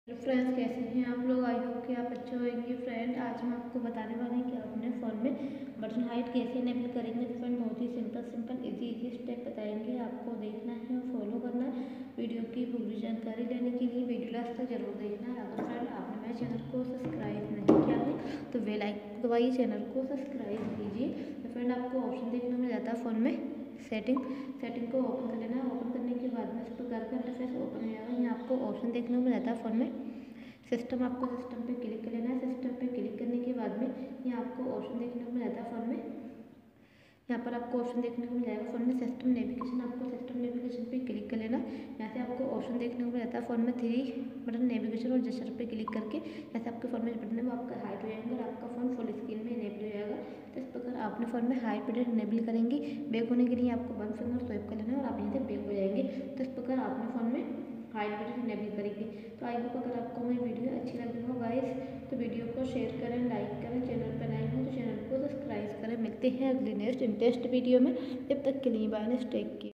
Friends, कैसे हैं आप लोग? आई होप कि आप अच्छे होंगे। फ्रेंड, आज हम आपको बताने वाले हैं कि आप अपने फ़ोन में बटन हाइड कैसे इनेबल करेंगे। तो फ्रेंड, बहुत ही सिंपल इजी स्टेप बताएंगे, आपको देखना है और फॉलो करना है। वीडियो की पूरी जानकारी लेने के लिए वीडियो लास्ट तक जरूर देखना है। अगर फ्रेंड आपने मेरे चैनल को सब्सक्राइब नहीं किया है तो बेल आइकन दबाइए, चैनल को सब्सक्राइब कीजिए। तो फ्रेंड, आपको ऑप्शन देखने को मिल जाता है फ़ोन में सेटिंग को ओपन कर लेना है। ओपन करने के बाद में इस प्रकार का इंटरफेस ओपन हो जाएगा। यहाँ आपको ऑप्शन देखने को मिल जाता है फ़ोन में सिस्टम। आपको सिस्टम पे क्लिक कर लेना है। सिस्टम पे क्लिक करने के बाद में यहाँ आपको ऑप्शन देखने को मिल जाता है फ़ोन में। यहाँ पर आपको ऑप्शन देखने को मिल जाएगा फ़ोन में सिस्टम नेविगेशन। आपको सिस्टम नेविगेशन पे क्लिक कर लेना। यहाँ से आपको ऑप्शन देखने को मिल जाता है फ़ोन में 3 बटन नेविगेशन और जेस्चर पे क्लिक करके जैसे आपके फ़ोन में जो बटन है वो आपका हाइड हो जाएंगे और आपका फ़ोन फुल स्क्रीन में इनेबल हो जाएगा। तो इस प्रकार आपने फ़ोन में हाइड बटन इनेबल करेंगे। बैक होने के लिए आपको 1 फिंगर स्वाइप कर लेना है और आप यहाँ से बैक हो जाएंगे। तो इस प्रकार आपने फ़ोन में हाइड बटन इनेबल करेंगे। तो आई होप अगर आपको मेरी वीडियो अच्छी लगी हो गाइस तो वीडियो को शेयर करें, लाइक करें। चैनल पर नए हो तो चैनल को सब्सक्राइब करें। मिलते हैं अगले नेक्स्ट इंटरेस्ट वीडियो में। तब तक के लिए बाय, नेक्स्ट टेक केयर।